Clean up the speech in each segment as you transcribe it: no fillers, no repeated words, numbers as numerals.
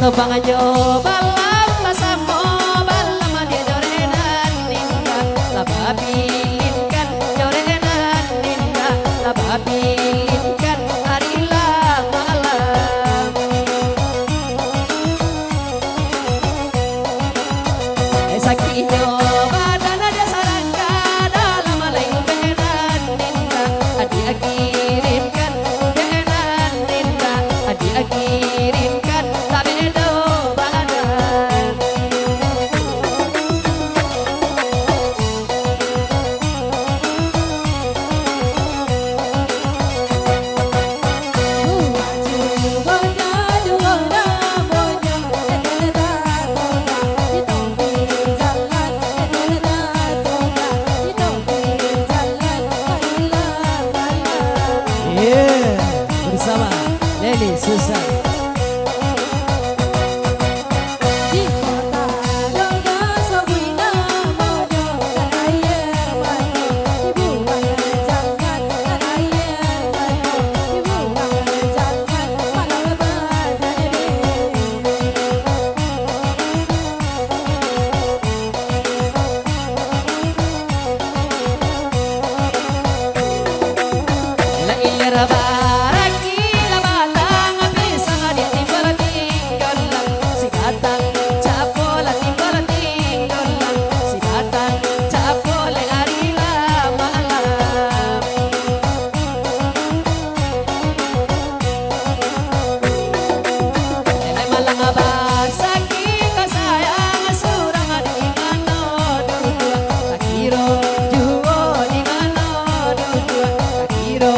Tebanganyo balam masamo balam dia jorenan ninda lababilinkan jorenan ninda lababilinkan harila malam sakinyo badana dia sarangka dalam lengkenan ninda adi akirinkan denan ninda adi akirinkan tabedo badan bersama Leli Susan. La ilera baraki la batang pisang di timbar tinggalan si batang capol timbar tinggalan si batang capol hari la malam ele malang basaki kasayang surang di mano dudua takiro juo di mano dudua takiro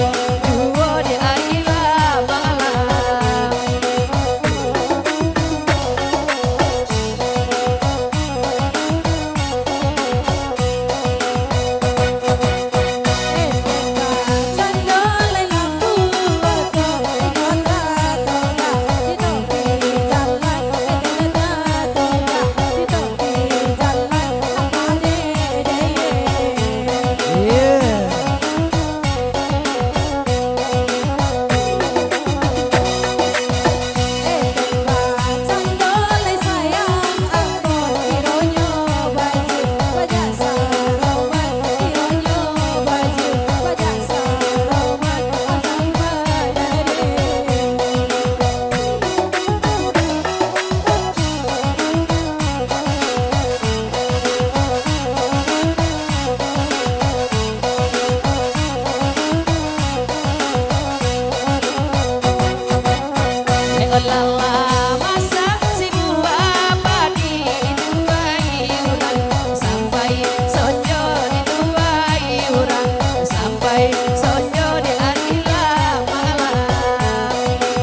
lala masa si buah padi dituai urang sampai sonjo dituai urang sampai sonjo di hari malam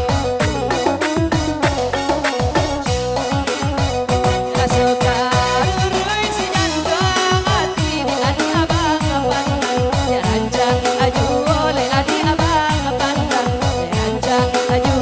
kasuka rurui si jandang hati di adi abang pandang ya rancang aju oleh adi abang pandang ya rancang aju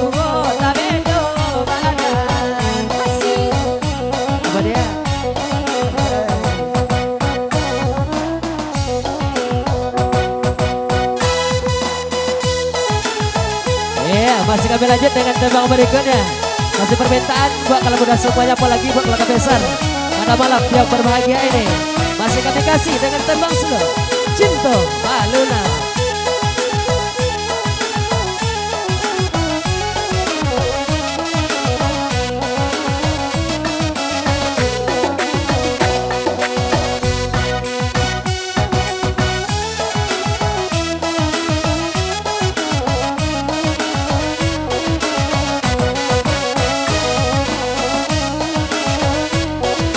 masih kami lanjut dengan tembang berikutnya. Masih permintaan buat kalau mudah semuanya, apalagi buat keluarga besar pada malam yang berbahagia ini. Masih kami kasih dengan tembang slow Cinta Baluna.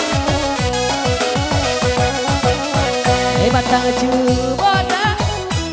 Batang cuboda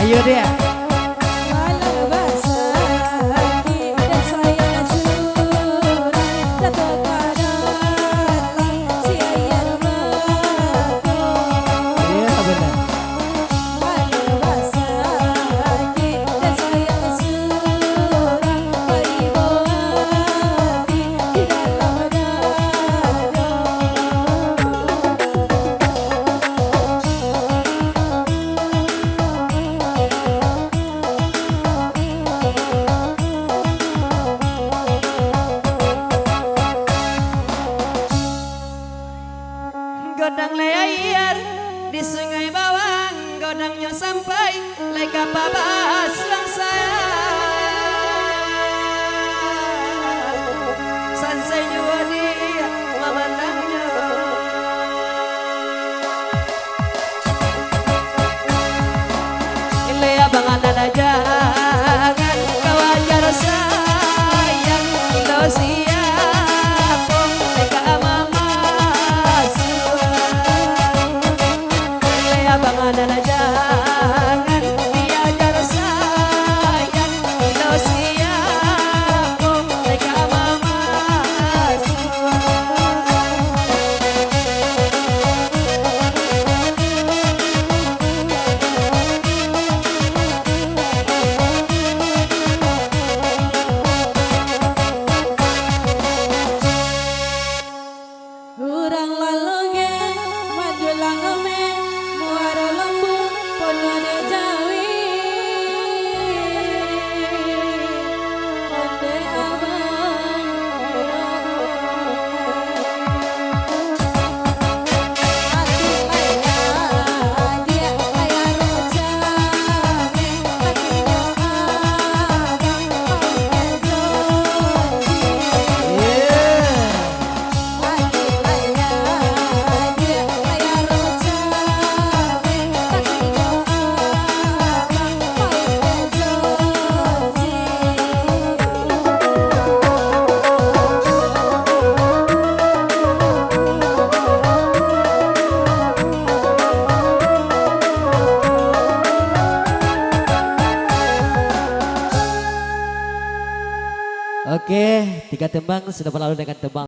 Ayo dia. Godang leair di sungai bawang, godangnya sampai leka babas lang saya. Sansai jua dia memandangnya. Ile abangan ada jangan kau ajar sayang Indonesia. Abangan adalah jangan diajar sayang Indonesia kok mereka mama urang lalonge maju langome muara lembut ponone jawi onde abang hati laya dia laya rojame hatinya abang onde janji hati laya dia laya rojame hatinya abang onde janji. Oke, 3 tembang sudah berlalu dengan tembang